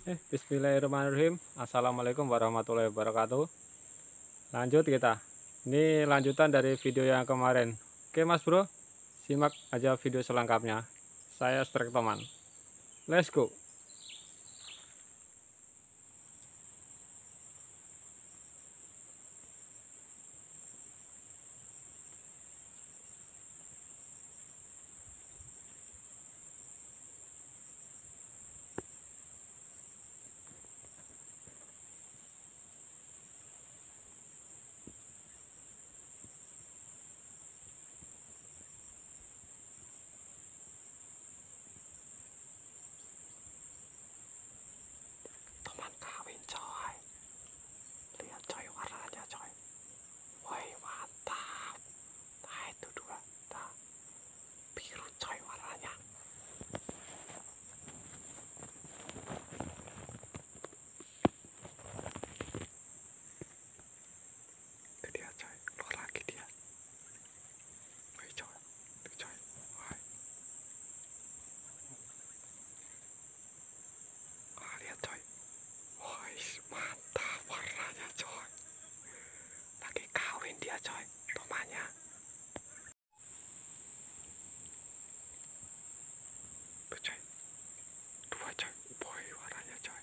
Bismillahirrahmanirrahim. Assalamualaikum warahmatullahi wabarakatuh. Lanjut kita. Ini lanjutan dari video yang kemarin. Oke Mas Bro, simak aja video selengkapnya. Saya Strek Toman. Let's go. Toman kawin coy. Lihat coy warnanya coy. Woi mantap. Nah itu dua. Nah, biru coy warnanya. Itu dia coy. Keluar lagi dia. Woi coy. Itu coy. Woi. Lihat coy. Woi mantap warnanya coy. Lagi kawin dia coy. Tomannya. Tuh coy. Dua coy. Woi warnanya coy.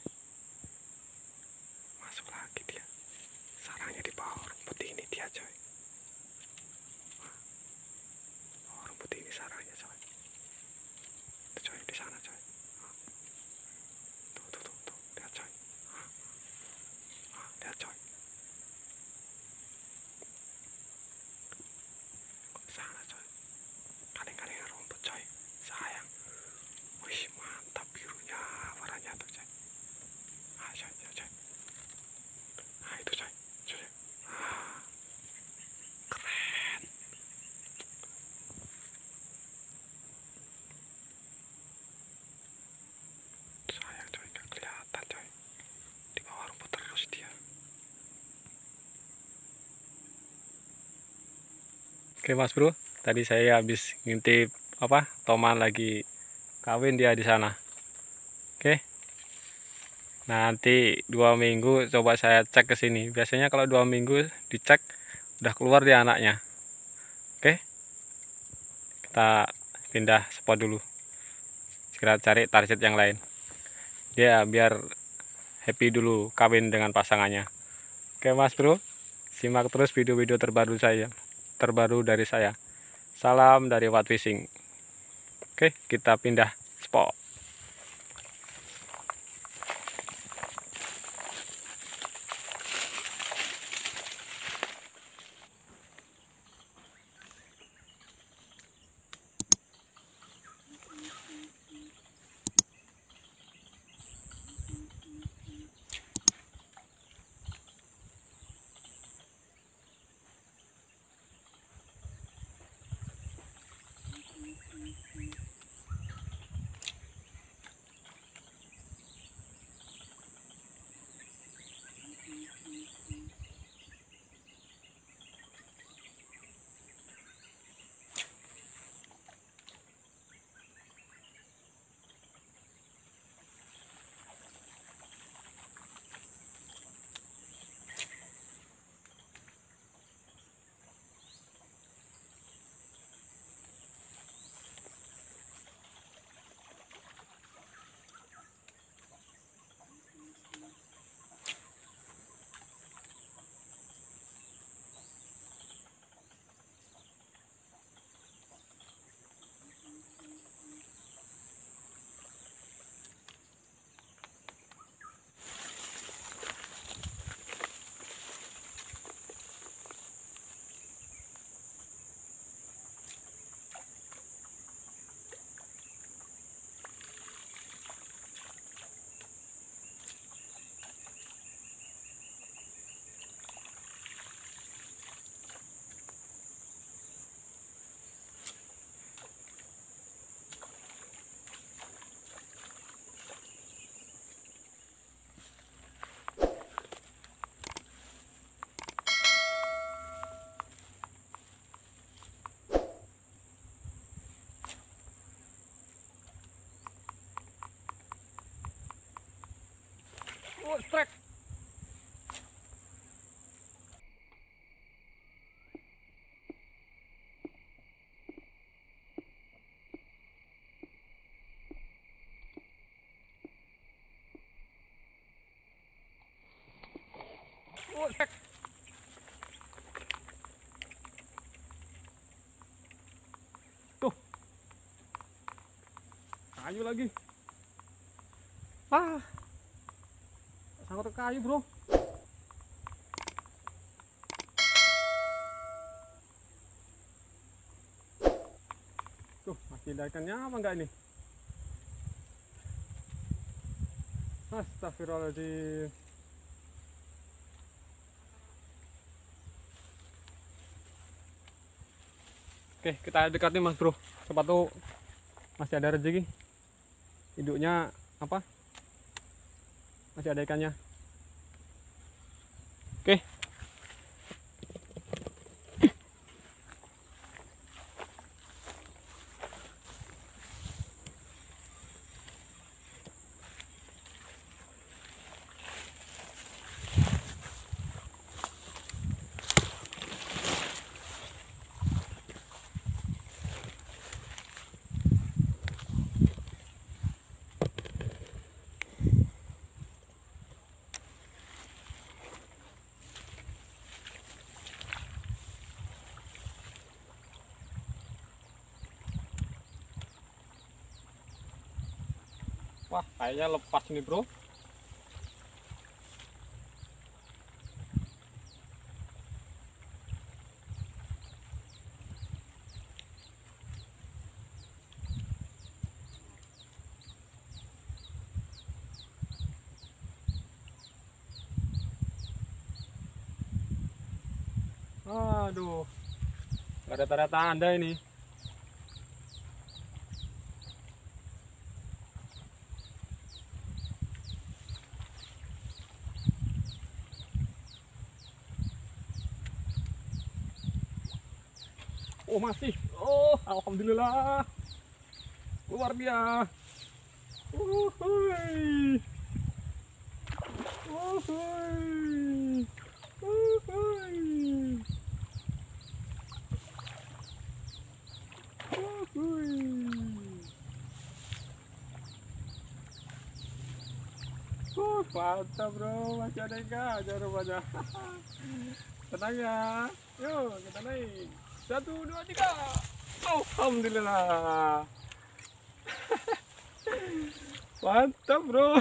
Masuk lagi dia. Sarangnya di bawah rumput ini dia coy. Bawah rumput ini sarangnya coy. Tuh coy di sana coy. Tuh lihat coy. Lihat coy. Sana coy. Kaleng-kaleng rumput coy. Sayang. Wih mantap birunya warnanya tuh coy. Coy. Nah itu coy. Keren. Sayang coy gak kelihatan coy. Di bawah rumput terus dia. Oke Mas Bro, tadi saya habis ngintip Toman lagi kawin dia di sana. Oke. Nanti 2 minggu coba saya cek ke sini. Biasanya kalau 2 minggu dicek udah keluar dia anaknya. Oke. Kita pindah spot dulu. Segera cari target yang lain. Dia biar happy dulu kawin dengan pasangannya. Oke Mas Bro, simak terus video-video terbaru dari saya. Salam dari Watt Fishing. Oke, kita pindah spot. Strike. Strike. Tuh. Kayu lagi. Ah. Sangkut ke kayu, bro. Tuh, masih ada ikannya apa enggak ini? Astagfirullahaladzim. Oke, kita dekati mas bro. Siapa tuh masih ada rezeki. Hidupnya apa? Masih ada ikannya. Oke. Wah, kayaknya lepas nih bro. Aduh, gak ada tanda-tanda ini. Oh masih, oh alhamdulillah, keluar dia. Uhuy. Uhuy. Uhuy. Uhuy. Mantap bro, masih ada ikan aja rupanya. Tenang ya, yuk kita naik. 1, 2, 3. Alhamdulillah. Mantap bro.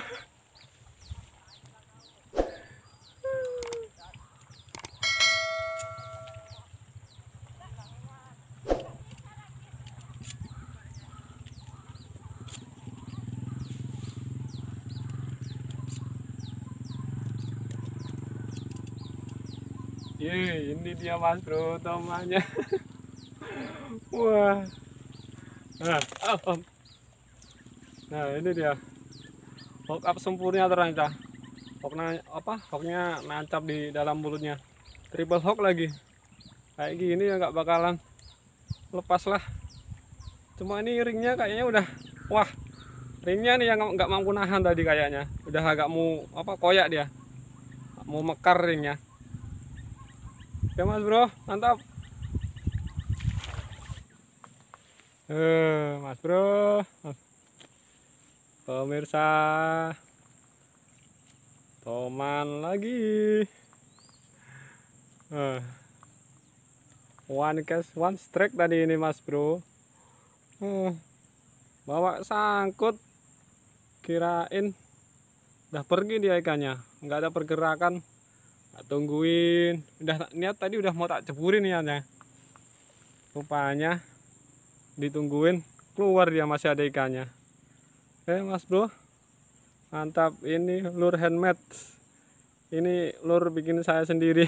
Ini dia mas bro, temannya. Wah. Nah, ini dia. Hook up sempurna ternyata. Hooknya apa? Hooknya nancap di dalam mulutnya. Triple hook lagi. Kayak gini ya nggak bakalan lepas lah. Cuma ini ringnya kayaknya udah, wah, ringnya nih yang nggak mampu nahan tadi kayaknya. Udah agak mau apa koyak dia. Mau mekar ringnya. Oke mas bro, mantap. Mas bro, pemirsa, toman lagi. One cast, one strike tadi ini mas bro. Bawa sangkut, kirain udah pergi dia ikannya, nggak ada pergerakan. Tungguin, udah niat tadi udah mau tak ceburin niatnya, rupanya ditungguin keluar dia masih ada ikannya. Oke mas bro, mantap. Ini lure handmade, ini lure bikin saya sendiri.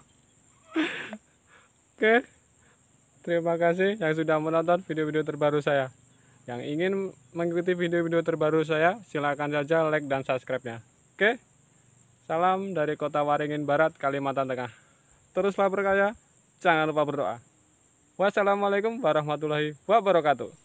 Oke, terima kasih yang sudah menonton video-video terbaru saya. Yang ingin mengikuti video-video terbaru saya, silakan saja like dan subscribe-nya. Oke. Salam dari Kota Waringin Barat, Kalimantan Tengah. Teruslah berkarya, jangan lupa berdoa. Wassalamualaikum warahmatullahi wabarakatuh.